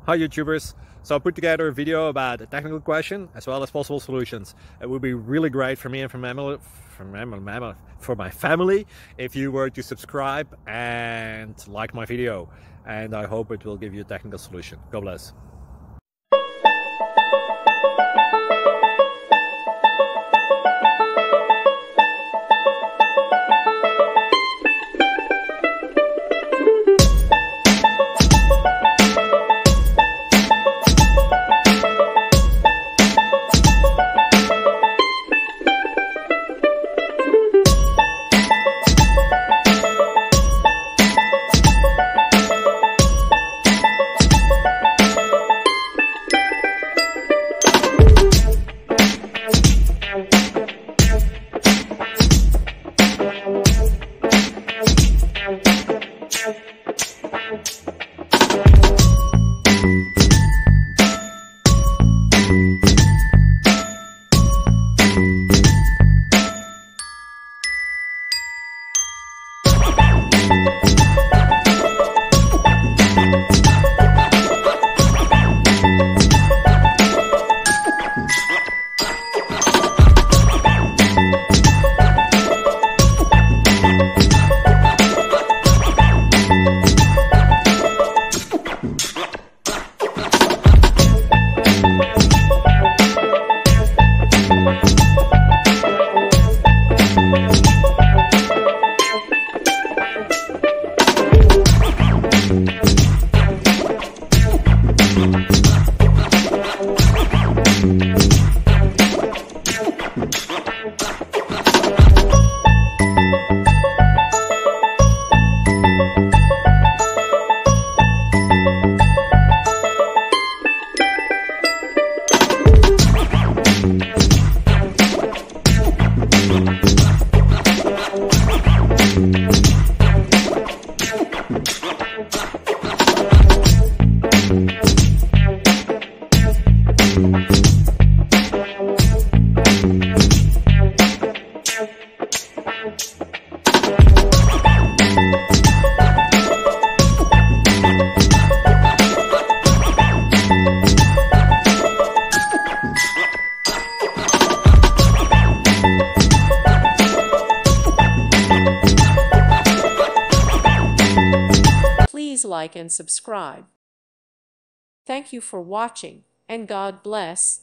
Hi YouTubers! So I put together a video about a technical question as well as possible solutions. It would be really great for me and for my family if you were to subscribe and like my video, and I hope it will give you a technical solution. God bless. Please like and subscribe. Thank you for watching, and God bless.